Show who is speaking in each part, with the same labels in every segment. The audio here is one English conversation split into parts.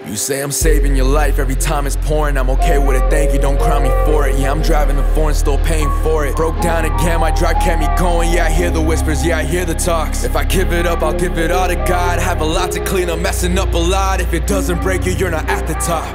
Speaker 1: You say I'm saving your life every time it's pouring. I'm okay with it, thank you, don't crown me for it. Yeah, I'm driving a foreign, still paying for it. Broke down again, my drive kept me going. Yeah, I hear the whispers, yeah, I hear the talks. If I give it up, I'll give it all to God. Have a lot to clean, I'm messing up a lot. If it doesn't break you, you're not at the top.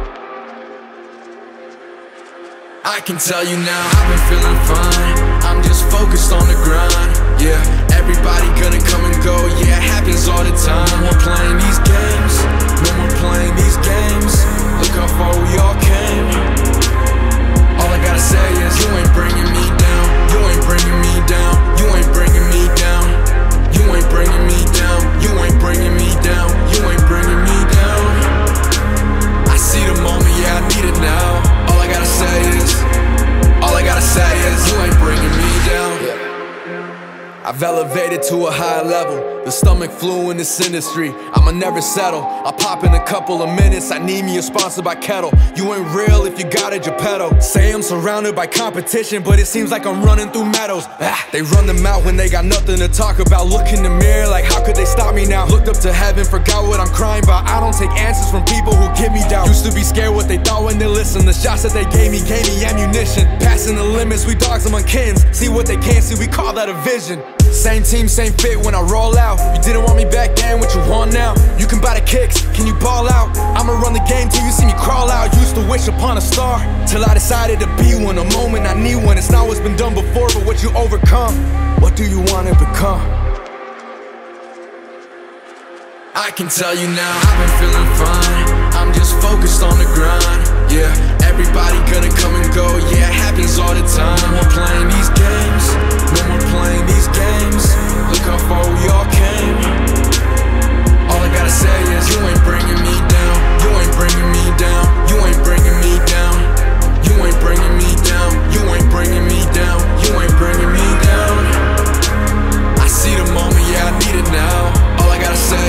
Speaker 1: I can tell you now, I've been feeling fine. I'm just focused on the grind. Yeah, everybody gonna come and go. Yeah, it happens all the time. No more playing these games, no more playing these games. Look how far we all came. All I gotta say is you ain't bringing me down. You ain't bringing me down. You ain't bringing me down. You ain't bringing me down. You ain't bringing me down. You ain't bringing me down. I see the moment, yeah, I need it now. All I gotta say is you ain't bringing me down. I've elevated to a higher level. The stomach flu in this industry, I'ma never settle. I'll pop in a couple of minutes, I need me a sponsor by Kettle. You ain't real if you got a Geppetto. Say I'm surrounded by competition, but it seems like I'm running through meadows. They run them out when they got nothing to talk about. Look in the mirror like how could they stop me now? Looked up to heaven, forgot what I'm crying about. I don't take answers from people who give me doubt. Used to be scared what they thought when they listened. The shots that they gave me ammunition. Passing the limits, we dogs among kins. See what they can't see, we call that a vision. Same team, same fit when I roll out. You didn't want me back then, what you want now? You can buy the kicks, can you ball out? I'ma run the game till you see me crawl out. Used to wish upon a star, till I decided to be one. A moment I need one, it's not what's been done before, but what you overcome. What do you want to become? I can tell you now, I've been feeling fine. I'm just focused on the grind. Yeah, everybody gonna come and go. Yeah, it happens all the time. No more playing these games, no more playing these games. Look how far we all came. All I gotta say is you ain't bringing me down. You ain't bringing me down. You ain't bringing me down. You ain't bringing me down. You ain't bringing me down. You ain't bringing me down. I see the moment, yeah, I need it now. All I gotta say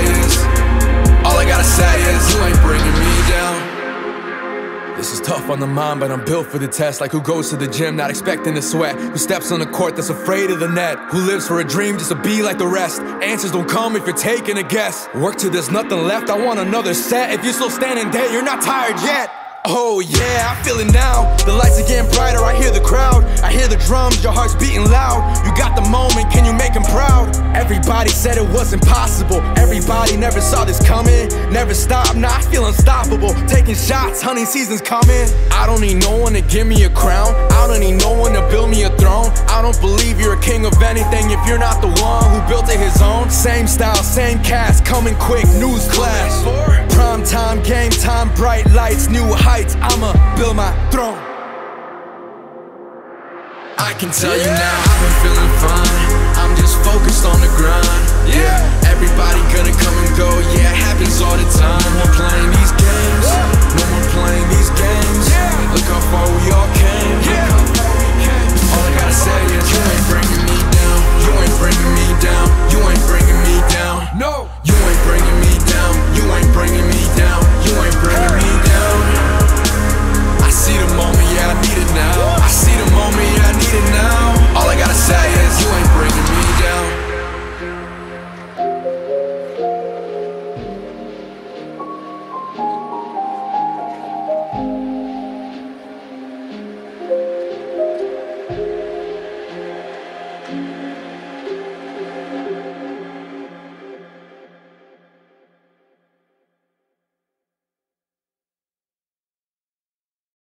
Speaker 1: is you ain't bringing me down. This is tough on the mind, but I'm built for the test. Like who goes to the gym not expecting to sweat? Who steps on the court that's afraid of the net? Who lives for a dream just to be like the rest? Answers don't come if you're taking a guess. Work till there's nothing left, I want another set. If you're still standing there, you're not tired yet. Oh yeah, I feel it now. The lights are getting brighter, I hear the crowd. I hear the drums, your heart's beating loud. You got the moment, can you make them proud? Everybody said it was impossible. Everybody never saw this coming. Never stop, now I feel unstoppable. Taking shots, hunting season's coming. I don't need no one to give me a crown. I don't need no one to build me a throne. I don't believe you're a king of anything if you're not the one who built it his own. Same style, same cast, coming quick, news clash. Prime time, game time, bright lights, new heights. I'ma build my throne. I can tell you now, I've been feeling fine. I'm just focused on the grind. Yeah, everybody gonna come and go. Yeah, it happens all the time.